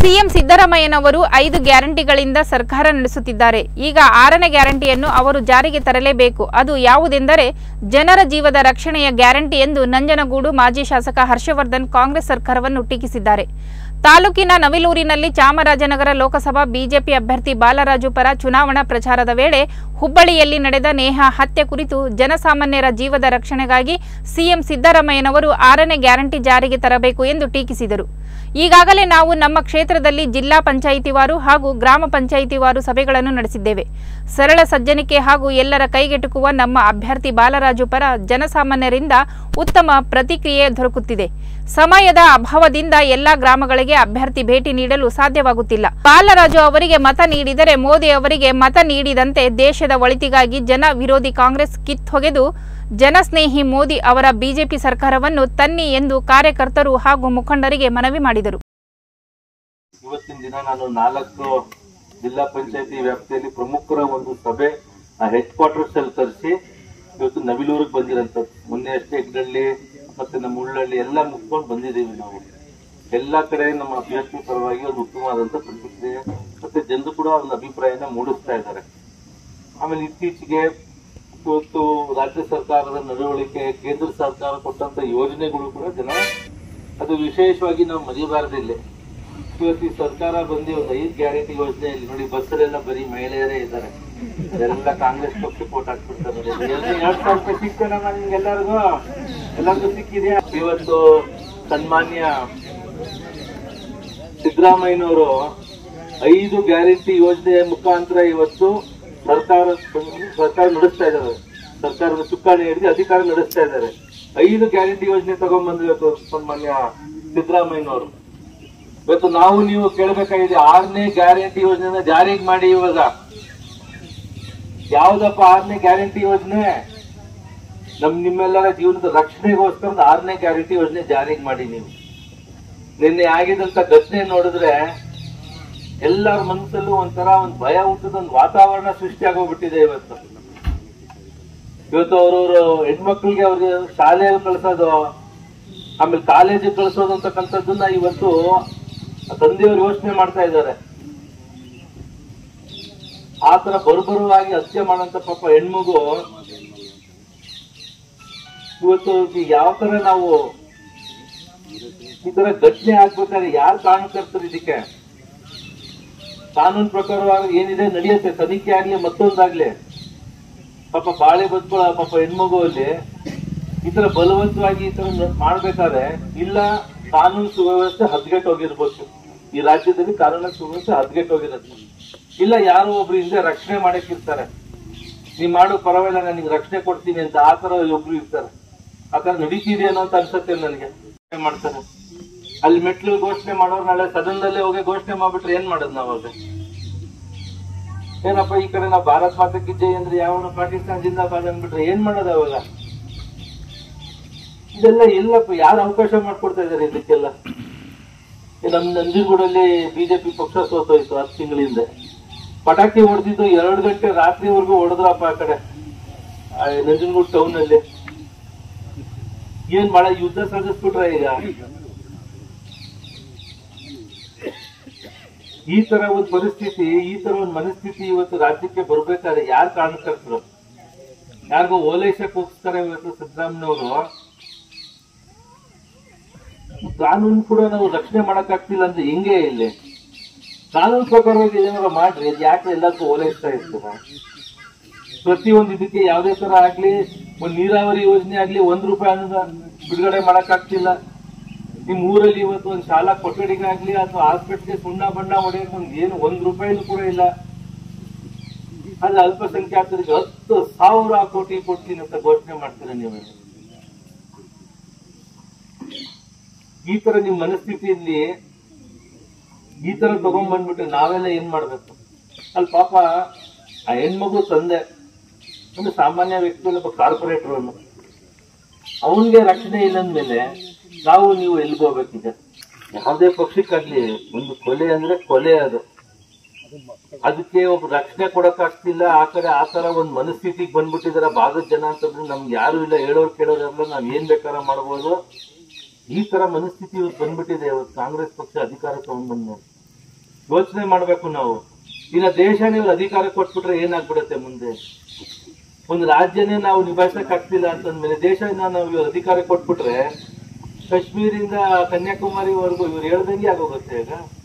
CM ಸಿದ್ದರಾಮಯ್ಯನವರು 5 ಗ್ಯಾರಂಟಿಗಳಿಂದ ಸರ್ಕಾರ ನಡೆಸುತ್ತಿದ್ದಾರೆ. ಈಗ 6ನೇ ಗ್ಯಾರಂಟಿಯನ್ನು ಅವರು ಜಾರಿಗೆ ತರಲೇಬೇಕು. ಅದು ಯಾವುದೆಂದರೆ ಜನರ ಜೀವದ ರಕ್ಷಣೆಯ ಗ್ಯಾರಂಟಿ ಎಂದು ನಂಜನಗೂಡು ಮಾಜಿ ಶಾಸಕ ಹರ್ಷವರ್ಧನ್ ಕಾಂಗ್ರೆಸ್ ಸರ್ಕಾರವನ್ನು ಟೀಕಿಸಿದ್ದಾರೆ. ತಾಲೂಕಿನ ನವಿಲೂರಿನಲ್ಲಿ ಚಾಮರಾಜನಗರ ಲೋಕಸಭಾ ಬಿಜೆಪಿ ಅಭ್ಯರ್ಥಿ ಬಾಲರಾಜು ಪರ ಚುನಾವಣಾ ಪ್ರಚಾರದ ವೇಳೆ ಹುಬ್ಬಳ್ಳಿಯಲ್ಲಿ ನಡೆದ ನೇಹಾ ಹತ್ಯೆ ಕುರಿತು ಜನಸಾಮಾನ್ಯರ ಜೀವದ ರಕ್ಷಣೆಗಾಗಿ ಸಿಎಂ ಸಿದ್ದರಾಮಯ್ಯನವರು 6ನೇ ಗ್ಯಾರಂಟಿ ಜಾರಿಗೆ ತರಬೇಕು ಎಂದು ಟೀಕಿಸಿದರು. ಈಗಾಗಲೇ ನಾವು ನಮ್ಮ ಕ್ಷೇತ್ರದಲ್ಲಿ ಜಿಲ್ಲಾ ಪಂಚಾಯಿತಿವಾರು ಹಾಗೂ ಗ್ರಾಮ ಪಂಚಾಯಿತಿವಾರು ಸಭೆಗಳನ್ನು ನಡೆಸಿದ್ದೇವೆ. ಸರಳ ಸಜ್ಜನಿಕೆ ಹಾಗೂ ಎಲ್ಲರ ಕೈಗೆಟುಕುವ ನಮ್ಮ ಅಭ್ಯರ್ಥಿ ಬಾಲರಾಜು ಪರ ಜನಸಾಮಾನ್ಯರಿಂದ ಉತ್ತಮ ಪ್ರತಿಕ್ರಿಯೆ ದೊರಕುತ್ತಿದೆ. ಸಮಯದ ಅಭಾವದಿಂದ ಎಲ್ಲಾ ಗ್ರಾಮಗಳಿಗೆ ಅಭ್ಯರ್ಥಿ ಭೇಟಿ ನೀಡಲು ಸಾಧ್ಯವಾಗುತ್ತಿಲ್ಲ. ಬಾಲರಾಜು ಅವರಿಗೆ ಮತ ನೀಡಿದರೆ ಮೋದಿ ಅವರಿಗೆ ಮತ ನೀಡಿದಂತೆ ದೇಶದ ಒಳಿತಿಗಾಗಿ ಜನ ವಿರೋಧಿ ಕಾಂಗ್ರೆಸ್ ಕಿತ್ತೊಗೆದು ಜನಸ್ನೇಹಿ ಮೋದಿ ಅವರ ಬಿಜೆಪಿ ಸರ್ಕಾರವನ್ನು ತನ್ನಿ ಎಂದು ಕಾರ್ಯಕರ್ತರು ಹಾಗೂ ಮುಖಂಡರಿಗೆ ಮನವಿ ಮಾಡಿದರು. ಇವತ್ತಿನ ದಿನ ನಾನು 4 ಜಿಲ್ಲಾ ಪಂಚಾಯತಿ ವ್ಯಾಪ್ತಿಯಲ್ಲಿ ಪ್ರಮುಖರ ಒಂದು ಸಭೆ ಹೆಡ್ ಕ್ವಾರ್ಟರ್ಸ್ ಅಲ್ಲಿ ಕರೆಸಿ ಇವತ್ತು ನವಿಲೂರಿಗೆ ಬಂದಿರಂತದ್ದು. ಮೊನ್ನೆ ಅಷ್ಟೇ ಹೆಗ್ಡಳ್ಳಿ ಮತ್ತೆ ನಮ್ಮ ಉಳ್ಳಳ್ಳಿ ಎಲ್ಲ ಮುಗಿಸ್ಕೊಂಡು ಬಂದಿದ್ದೀವಿ. ನಾವು ಎಲ್ಲಾ ಕಡೆ ನಮ್ಮ ಅಭ್ಯರ್ಥಿ ಪರವಾಗಿ ಒಂದು ಉತ್ತಮವಾದಂತ ಪ್ರತಿಕ್ರಿಯೆ ಮತ್ತೆ ಜನರು ಕೂಡ ಒಂದು ಅಭಿಪ್ರಾಯನ ಮೂಡಿಸ್ತಾ ಇದ್ದಾರೆ. ಆಮೇಲೆ ಇತ್ತೀಚೆಗೆ ಇವತ್ತು ರಾಜ್ಯ ಸರ್ಕಾರದ ನಡವಳಿಕೆ, ಕೇಂದ್ರ ಸರ್ಕಾರ ಕೊಟ್ಟಂತ ಯೋಜನೆಗಳು ಕೂಡ ಜನ ಅದು ವಿಶೇಷವಾಗಿ ನಾವು ಮರಿಬಾರದಿಲ್ಲ. ಇವತ್ತು ಈ ಸರ್ಕಾರ ಬಂದು ಒಂದು 5 ಗ್ಯಾರಂಟಿ ಯೋಜನೆಯಲ್ಲಿ ನೋಡಿ, ಬಸ್ಸಲ್ಲೆಲ್ಲ ಬರೀ ಮಹಿಳೆಯರೇ ಇದ್ದಾರೆ. ಎಲ್ಲ ಕಾಂಗ್ರೆಸ್ ಪಕ್ಷಕ್ಕೆ ವೋಟ್ ಹಾಕ್ಬಿಡ್ತಾರೆ. 2,000 ರೂಪಾಯಿ ಸಿಕ್ತೇನಮ್ಮ ಎಲ್ಲರಿಗೂ ಸಿಕ್ಕಿದೆಯಾ? ಇವತ್ತು ಸನ್ಮಾನ್ಯ ಸಿದ್ದರಾಮಯ್ಯನವರು 5 ಗ್ಯಾರಂಟಿ ಯೋಜನೆಯ ಮುಖಾಂತರ ಇವತ್ತು ಸರ್ಕಾರ ನಡೆಸ್ತಾ ಇದ್ದಾರೆ. ಸರ್ಕಾರದ ಚುಕ್ಕಾಣಿ ಹಿಡಿದು ಅಧಿಕಾರ ನಡೆಸ್ತಾ ಇದ್ದಾರೆ. 5 ಗ್ಯಾರಂಟಿ ಯೋಜನೆ ತಗೊಂಡ್ಬಂದು ಇವತ್ತು ಸನ್ಮಾನ್ಯ ಸಿದ್ದರಾಮಯ್ಯನವರು. ಇವತ್ತು ನಾವು ನೀವು ಕೇಳಬೇಕಾಗಿದೆ, 6ನೇ ಗ್ಯಾರಂಟಿ ಯೋಜನೆ ಜಾರಿಗೆ ಮಾಡಿ. ಇವಾಗ ಯಾವ್ದಪ್ಪ 6ನೇ ಗ್ಯಾರಂಟಿ ಯೋಜನೆ? ನಿಮ್ಮೆಲ್ಲರ ಜೀವನದ ರಕ್ಷಣೆಗೋಸ್ಕರ 6ನೇ ಗ್ಯಾರಂಟಿ ಯೋಜನೆ ಜಾರಿಗೆ ಮಾಡಿ. ನೀವು ನಿನ್ನೆ ಆಗಿದಂತ ಘಟನೆ ನೋಡಿದ್ರೆ ಎಲ್ಲರ ಮನಸ್ಸಲ್ಲೂ ಒಂಥರ ಒಂದು ಭಯ ಹುಟ್ಟದ ಒಂದು ವಾತಾವರಣ ಸೃಷ್ಟಿ ಆಗೋಗ್ಬಿಟ್ಟಿದೆ. ಇವತ್ತು ಅವ್ರವ್ರು ಹೆಣ್ಮಕ್ಳಿಗೆ ಅವ್ರಿಗೆ ಶಾಲೆಯಲ್ಲಿ ಕಳ್ಸೋದು, ಆಮೇಲೆ ಕಾಲೇಜಿಗೆ ಕಳ್ಸೋದು ಅಂತಕ್ಕಂಥದ್ದನ್ನ ಇವತ್ತು ತಂದೆಯವರು ಯೋಚನೆ ಮಾಡ್ತಾ ಇದ್ದಾರೆ. ಆ ತರ ಬರುಬರುವಾಗಿ ಹತ್ಯೆ ಮಾಡಂತ ಪಾಪ ಹೆಣ್ಮಗು ಇವತ್ತು ಯಾವ ತರ ನಾವು ಈ ತರ ಘಟನೆ ಆಗ್ಬೇಕಾದ್ರೆ ಯಾರು ಕಾರಣಕರ್ತರು? ಇದಕ್ಕೆ ಕಾನೂನು ಪ್ರಕಾರವಾಗಿ ಏನಿದೆ ನಡೆಯುತ್ತೆ, ತನಿಖೆ ಆಗ್ಲಿ ಮತ್ತೊಂದಾಗ್ಲಿ. ಪಾಪ ಬಾಳೆ ಬದುಕುಳ ಪಾಪ ಹೆಣ್ಮಗು ಅಲ್ಲಿ ಈ ತರ ಬಲವಂತವಾಗಿ ಈ ತರ ಮಾಡ್ಬೇಕಾದ್ರೆ ಇಲ್ಲ ಕಾನೂನು ಸುವ್ಯವಸ್ಥೆ ಹದ್ಗೆಟ್ಟೋಗಿರ್ಬೇಕು. ಈ ರಾಜ್ಯದಲ್ಲಿ ಕಾನೂನು ಸುವ್ಯವಸ್ಥೆ ಹದ್ಗೆಟ್ಟೋಗಿರುತ್ತೆ. ಇಲ್ಲ ಯಾರೋ ಒಬ್ರು ಹಿಂದೆ ರಕ್ಷಣೆ ಮಾಡಕ್ಕಿರ್ತಾರೆ, ನೀವ್ ಮಾಡು ಪರವಾಗಿಲ್ಲ ನಾನು ನಿಮ್ಗೆ ರಕ್ಷಣೆ ಕೊಡ್ತೀನಿ ಅಂತ ಆ ತರ ಒಬ್ರು ಇರ್ತಾರೆ. ಆ ತರ ನಡೀತಿದೆಯೇನೋ ಅಂತ ಅನ್ಸತ್ತೆ ನನಗೆ. ಮಾಡ್ತಾರೆ ಅಲ್ಲಿ ಮೆಟ್ಲು ಘೋಷಣೆ ಮಾಡೋರು ನಾಳೆ ಸದನದಲ್ಲೇ ಹೋಗಿ ಘೋಷಣೆ ಮಾಡ್ಬಿಟ್ರೆ ಏನ್ ಮಾಡೋದು ನಾವಾಗ? ಏನಪ್ಪ ಈ ಕಡೆ ನಾವು ಭಾರತ್ ಮಾತಕ್ಕೆ ಜೈ ಅಂದ್ರೆ ಯಾವ ಪಾಕಿಸ್ತಾನ ಜಿಂದಾಬಾದ್ ಅಂದ್ಬಿಟ್ರೆ ಏನ್ ಮಾಡೋದು ಅವಾಗ? ಇದೆಲ್ಲ ಎಲ್ಲಪ್ಪ ಯಾರು ಅವಕಾಶ ಮಾಡ್ಕೊಡ್ತಾ ಇದಾರೆ ಇದಕ್ಕೆಲ್ಲ? ನಮ್ ನಂಜನಗೂಡಲ್ಲಿ ಬಿಜೆಪಿ ಪಕ್ಷ ಸೋತೋಯ್ತು 10 ತಿಂಗಳ ಹಿಂದೆ. ಪಟಾಕಿ ಹೊಡೆದಿದ್ದು 2 ಗಂಟೆ ರಾತ್ರಿವರೆಗೂ ಹೊಡೆದ್ರಪ್ಪ ಆ ಕಡೆ ನಂಜನಗೂಡು ಟೌನ್ ಅಲ್ಲಿ. ಏನ್ ಮಾಡ ಯುದ್ಧ ಸಾಧಿಸ್ಬಿಟ್ರ ಈಗ? ಈ ತರ ಒಂದು ಪರಿಸ್ಥಿತಿ, ಈ ತರ ಒಂದು ಮನಸ್ಥಿತಿ ಇವತ್ತು ರಾಜ್ಯಕ್ಕೆ ಬರ್ಬೇಕಾದ್ರೆ ಯಾರು ಕಾರಣಕರ್ತರು? ಯಾರಿಗೋ ಓಲೈಸಕ್ಕೋಸ್ಕರ ಇವತ್ತು ಸಿದ್ದರಾಮಯ್ಯನವರು ಕಾನೂನು ಕೂಡ ನಾವು ರಕ್ಷಣೆ ಮಾಡಕ್ ಆಗ್ತಿಲ್ಲ ಅಂದ್ರೆ ಹೆಂಗೆ? ಇಲ್ಲಿ ಕಾನೂನು ಪ್ರಕಾರವಾಗಿ ಏನಾರ ಮಾಡ್ರಿ, ಯಾಕೆ ಎಲ್ಲಕ್ಕೂ ಓಲೈಸ್ತಾ ಇರ್ತೀರ? ಪ್ರತಿಯೊಂದು ಇದಕ್ಕೆ ಯಾವ್ದೇ ತರ ಆಗ್ಲಿ, ಒಂದು ನೀರಾವರಿ ಯೋಜನೆ ಆಗ್ಲಿ 1 ರೂಪಾಯಿ ಅನುದಾನ ಬಿಡುಗಡೆ ಮಾಡಕ್ ಆಗ್ತಿಲ್ಲ. ನಿಮ್ ಊರಲ್ಲಿ ಇವತ್ತು ಒಂದು ಶಾಲಾ ಕೊಠಡಿಗಾಗ್ಲಿ ಅಥವಾ ಹಾಸ್ಪಿಟ್ಲ್ಗೆ ಸುಣ್ಣ ಬಣ್ಣ ಹೊಡೆಯಕ್ ಏನು 1 ರೂಪಾಯಿನೂ ಕೂಡ ಇಲ್ಲ. ಅಲ್ಲಿ ಅಲ್ಪಸಂಖ್ಯಾತರಿಗೆ 10,000 ಕೋಟಿ ಕೊಡ್ತೀನಿ ಅಂತ ಘೋಷಣೆ ಮಾಡ್ತೀರ ನೀವು. ಈ ತರ ನಿಮ್ ಮನಸ್ಥಿತಿಯಲ್ಲಿ ಈ ತರ ತಗೊಂಡ್ಬಂದ್ಬಿಟ್ರೆ ನಾವೆಲ್ಲ ಏನ್ ಮಾಡ್ಬೇಕು? ಅಲ್ಲಿ ಪಾಪ ಆ ಹೆಣ್ಮಗು ತಂದೆ ಅಂದ್ರೆ ಸಾಮಾನ್ಯ ವ್ಯಕ್ತಿ, ಒಬ್ಬ ಕಾರ್ಪೊರೇಟರ್, ಅವನಿಗೆ ರಕ್ಷಣೆ ಇಲ್ಲಂದ್ಮೇಲೆ ನಾವು ನೀವು ಎಲ್ಗೋಗ್ಬೇಕಿದೆ? ಯಾವುದೇ ಪಕ್ಷಕ್ಕಾಗ್ಲಿ ಒಂದು ಕೊಲೆ ಅಂದ್ರೆ ಕೊಲೆ, ಅದಕ್ಕೆ ಒಬ್ಬ ರಕ್ಷಣೆ ಕೊಡಕ್ ಆಗ್ತಿಲ್ಲ. ಆ ಕಡೆ ಆ ತರ ಒಂದ್ ಮನಸ್ಥಿತಿಗೆ ಬಂದ್ಬಿಟ್ಟಿದಾರೆ ಭಾಗದ ಜನ ಅಂತಂದ್ರೆ ನಮ್ಗೆ ಯಾರು ಇಲ್ಲ, ಹೇಳೋರು ಕೇಳೋರೆಲ್ಲ ನಾವ್ ಏನ್ ಬೇಕಾರ ಮಾಡ್ಬೋದು. ಈ ತರ ಮನಸ್ಥಿತಿ ಇವತ್ತು ಬಂದ್ಬಿಟ್ಟಿದೆ. ಇವತ್ತು ಕಾಂಗ್ರೆಸ್ ಪಕ್ಷ ಅಧಿಕಾರ ತಗೊಂಡ್ಬಂದು ಯೋಚನೆ ಮಾಡ್ಬೇಕು ನಾವು. ಇನ್ನ ದೇಶನೇ ಇವ್ರು ಅಧಿಕಾರ ಕೊಟ್ಬಿಟ್ರೆ ಏನಾಗ್ಬಿಡುತ್ತೆ ಮುಂದೆ? ಒಂದು ರಾಜ್ಯನೇ ನಾವು ನಿಭಾಯಿಸಕ್ ಆಗ್ತಿಲ್ಲ ಅಂತಂದ್ಮೇಲೆ ದೇಶನ ನಾವು ಇವ್ರ ಅಧಿಕಾರ ಕೊಟ್ಬಿಟ್ರೆ ಕಾಶ್ಮೀರಿಂದ ಕನ್ಯಾಕುಮಾರಿವರೆಗೂ ಇವ್ರು ಹೇಳ್ದಂಗೆ ಆಗೋಗುತ್ತೆ ಈಗ.